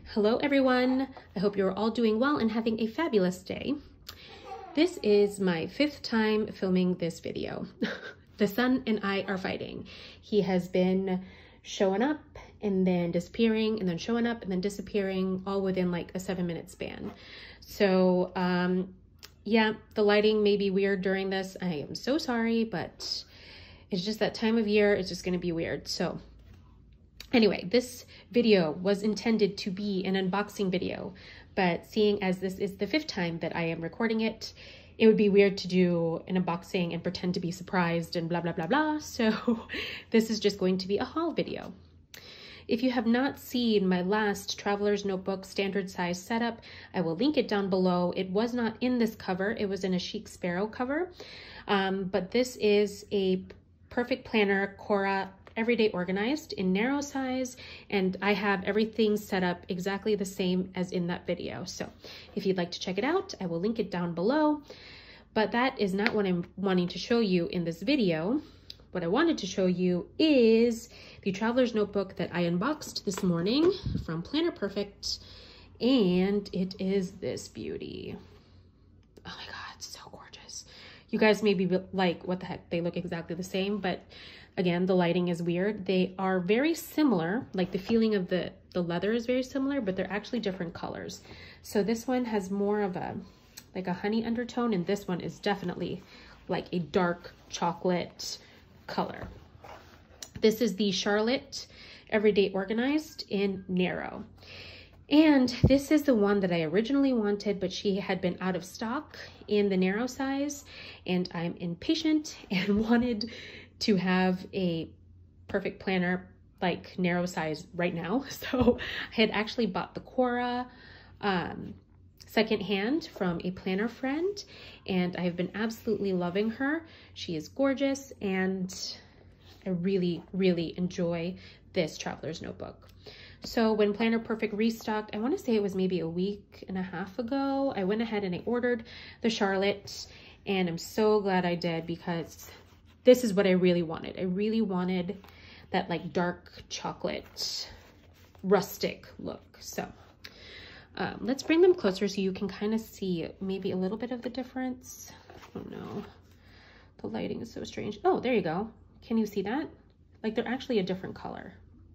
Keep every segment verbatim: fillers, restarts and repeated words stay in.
Hello everyone, I hope you're all doing well and having a fabulous day. This is my fifth time filming this video. The son and I are fighting. He has been showing up and then disappearing and then showing up and then disappearing all within like a seven minute span. So um, yeah, the lighting may be weird during this. I am so sorry, but it's just that time of year. It's just gonna be weird. So anyway, this video was intended to be an unboxing video, but seeing as this is the fifth time that I am recording it, it would be weird to do an unboxing and pretend to be surprised and blah, blah, blah, blah. So this is just going to be a haul video. If you have not seen my last Traveler's Notebook standard size setup, I will link it down below. It was not in this cover. It was in a Chic Sparrow cover, um, but this is a Perfect Planner Cora Everyday Organized in narrow size, and I have everything set up exactly the same as in that video. So if you'd like to check it out, I will link it down below. But that is not what I'm wanting to show you in this video. What I wanted to show you is the Traveler's Notebook that I unboxed this morning from Planner Perfect, and it is this beauty. Oh my God, it's so gorgeous. You guys may be like, what the heck, they look exactly the same, but again, the lighting is weird. They are very similar, like the feeling of the, the leather is very similar, but they're actually different colors. So this one has more of a, like a honey undertone, and this one is definitely like a dark chocolate color. This is the Charlotte Everyday Organized in narrow. And this is the one that I originally wanted, but she had been out of stock in the narrow size, and I'm impatient and wanted to have a Perfect Planner like narrow size right now. So I had actually bought the Cora um, secondhand from a planner friend, and I've been absolutely loving her. She is gorgeous, and I really, really enjoy this Traveler's Notebook. So when Planner Perfect restocked, I want to say it was maybe a week and a half ago, I went ahead and I ordered the Charlotte, and I'm so glad I did, because this is what I really wanted. I really wanted that like dark chocolate rustic look. So um, let's bring them closer so you can kind of see maybe a little bit of the difference. Oh no, the lighting is so strange. Oh, there you go. Can you see that? Like they're actually a different color.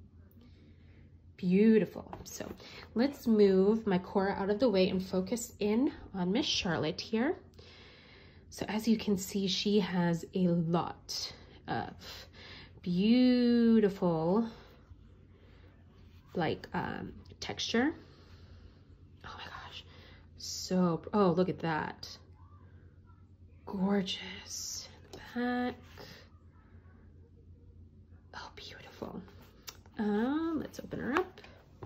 Beautiful. So let's move my Cora out of the way and focus in on Miss Charlotte here. So as you can see, she has a lot of beautiful like um, texture. Oh my gosh. So, oh, look at that. Gorgeous. Back. Oh, beautiful. Um, let's open her up.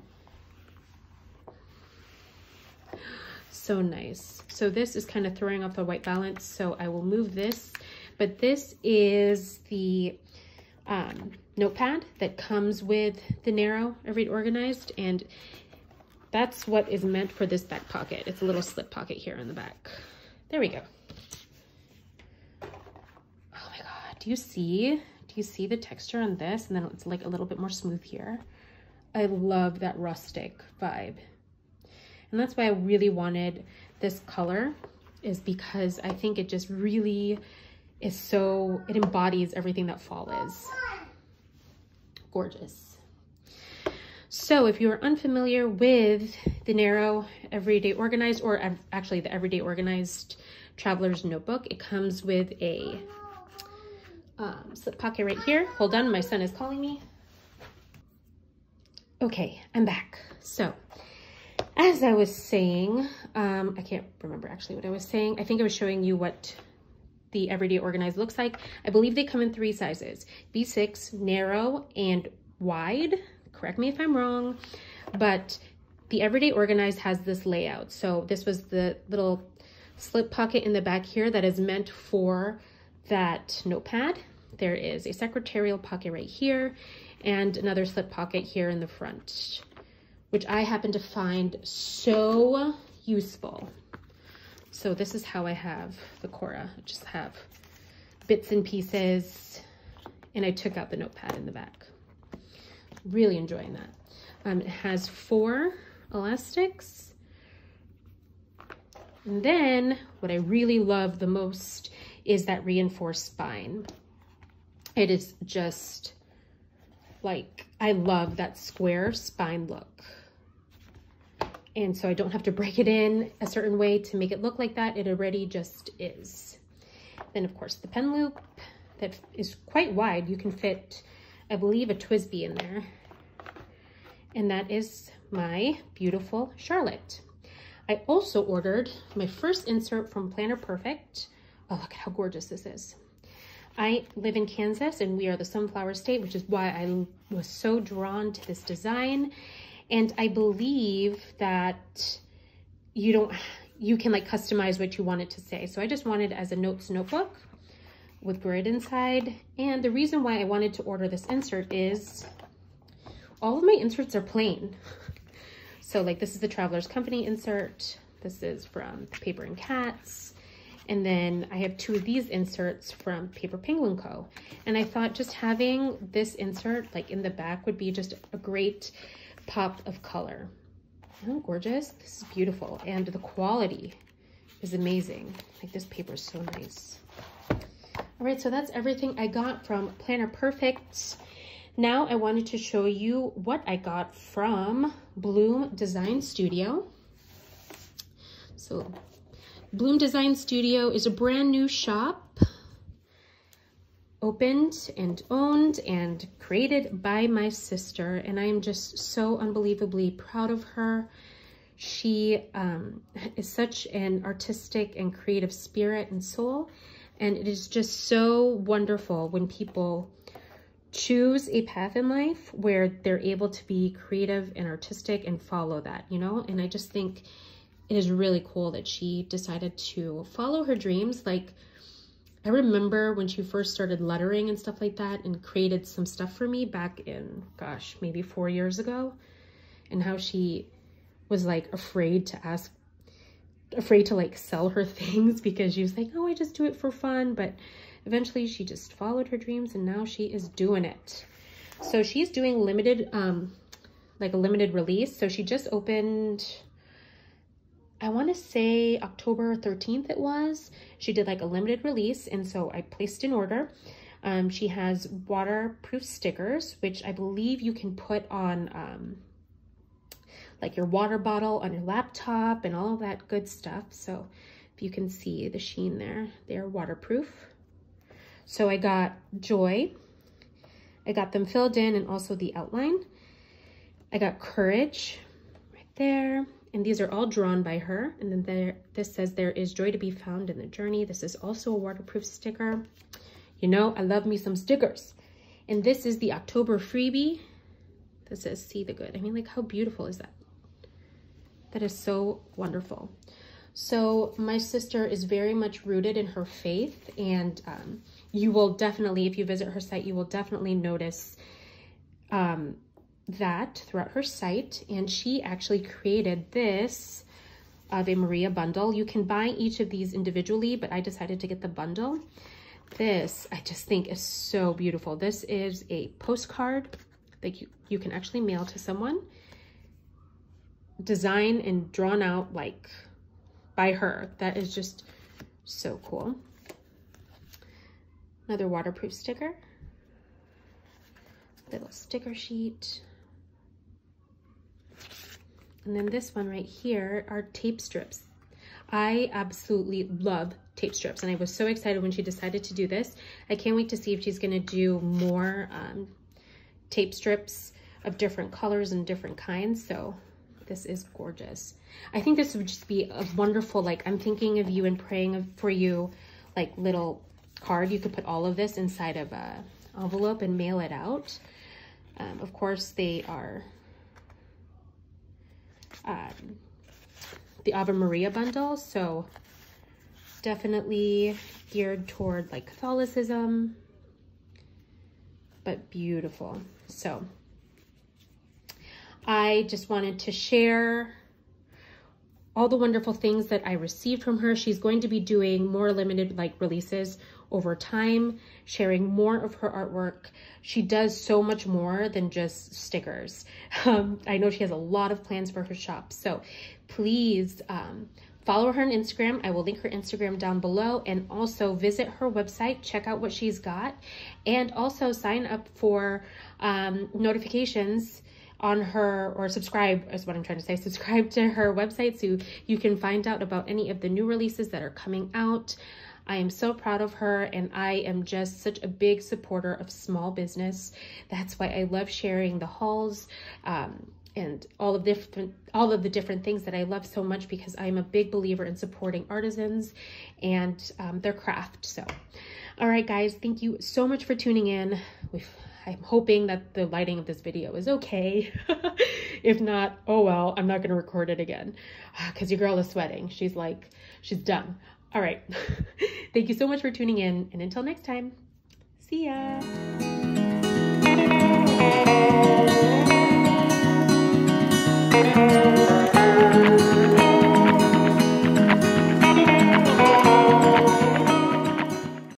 So nice. So this is kind of throwing off the white balance, so I will move this. But this is the um, notepad that comes with the narrow Everyday Organized, and that's what is meant for this back pocket. It's a little slip pocket here in the back. There we go. Oh my God, do you see? Do you see the texture on this? And then it's like a little bit more smooth here. I love that rustic vibe. And that's why I really wanted this color, is because I think it just really is so, it embodies everything that fall is. Gorgeous. So if you are unfamiliar with the narrow Everyday Organized, or actually the Everyday Organized Traveler's Notebook, it comes with a um, slip pocket right here. Hold on, my son is calling me. Okay, I'm back. So as I was saying, um, I can't remember actually what I was saying. I think I was showing you what the Everyday Organized looks like. I believe they come in three sizes, B six, narrow, and wide. Correct me if I'm wrong, but the Everyday Organized has this layout. So this was the little slip pocket in the back here that is meant for that notepad. There is a secretarial pocket right here and another slip pocket here in the front, which I happen to find so useful. So this is how I have the Cora. I just have bits and pieces, and I took out the notepad in the back. Really enjoying that. Um, it has four elastics. And then what I really love the most is that reinforced spine. It is just like, I love that square spine look. And so I don't have to break it in a certain way to make it look like that. It already just is. Then of course the pen loop that is quite wide. You can fit, I believe, a Twisby in there. And that is my beautiful Charlotte. I also ordered my first insert from Planner Perfect. Oh, look at how gorgeous this is. I live in Kansas and we are the sunflower state, which is why I was so drawn to this design. And I believe that you don't, you can like customize what you want it to say. So I just wanted it as a notes notebook with grid inside. And the reason why I wanted to order this insert is all of my inserts are plain. So like this is the Traveler's Company insert. This is from Paper and Cats. And then I have two of these inserts from Paper Penguin Co. And I thought just having this insert like in the back would be just a great pop of color. Isn't that gorgeous? This is beautiful. And the quality is amazing. Like this paper is so nice. All right, so that's everything I got from Planner Perfect. Now I wanted to show you what I got from Bloom Design Studio. So Bloom Design Studio is a brand new shop, opened and owned and created by my sister. And I am just so unbelievably proud of her. She um, is such an artistic and creative spirit and soul. And it is just so wonderful when people choose a path in life where they're able to be creative and artistic and follow that, you know? And I just think it is really cool that she decided to follow her dreams. Like, I remember when she first started lettering and stuff like that and created some stuff for me back in, gosh, maybe four years ago, and how she was like afraid to ask, afraid to like sell her things because she was like, oh, I just do it for fun. But eventually she just followed her dreams and now she is doing it. So she's doing limited, um, like a limited release. So she just opened, I want to say October thirteenth it was. She did like a limited release. And so I placed an order. Um, she has waterproof stickers, which I believe you can put on um, like your water bottle on your laptop and all of that good stuff. So if you can see the sheen there, they're waterproof. So I got Joy. I got them filled in and also the outline. I got Courage right there. And these are all drawn by her. And then there, this says there is joy to be found in the journey. This is also a waterproof sticker. You know, I love me some stickers. And this is the October freebie. This says see the good. I mean, like, how beautiful is that? That is so wonderful. So my sister is very much rooted in her faith, and um, you will definitely, if you visit her site, you will definitely notice um, that throughout her site. And she actually created this Ave Maria bundle. You can buy each of these individually, but I decided to get the bundle. This I just think is so beautiful. This is a postcard that you, you can actually mail to someone, designed and drawn out like by her. That is just so cool. Another waterproof sticker, little sticker sheet. And then this one right here are tape strips. I absolutely love tape strips, and I was so excited when she decided to do this. I can't wait to see if she's gonna do more um, tape strips of different colors and different kinds. So this is gorgeous. I think this would just be a wonderful, like, I'm thinking of you and praying for you, like, little card. You could put all of this inside of a envelope and mail it out. Um, of course, they are um, the Ave Maria bundle, so definitely geared toward like Catholicism, but beautiful. So I just wanted to share all the wonderful things that I received from her. She's going to be doing more limited like releases over time, sharing more of her artwork. She does so much more than just stickers. Um, I know she has a lot of plans for her shop. So please um, follow her on Instagram. I will link her Instagram down below, and also visit her website, check out what she's got, and also sign up for um, notifications on her, or subscribe is what I'm trying to say, subscribe to her website so you can find out about any of the new releases that are coming out. I am so proud of her, and I am just such a big supporter of small business. That's why I love sharing the hauls um, and all of different, all of the different things that I love so much, because I'm a big believer in supporting artisans and um, their craft. So, all right, guys, thank you so much for tuning in. We've I'm hoping that the lighting of this video is okay. If not, oh well, I'm not gonna record it again because your girl is sweating. She's like, she's done. All right. Thank you so much for tuning in, and until next time, see ya. Thank you.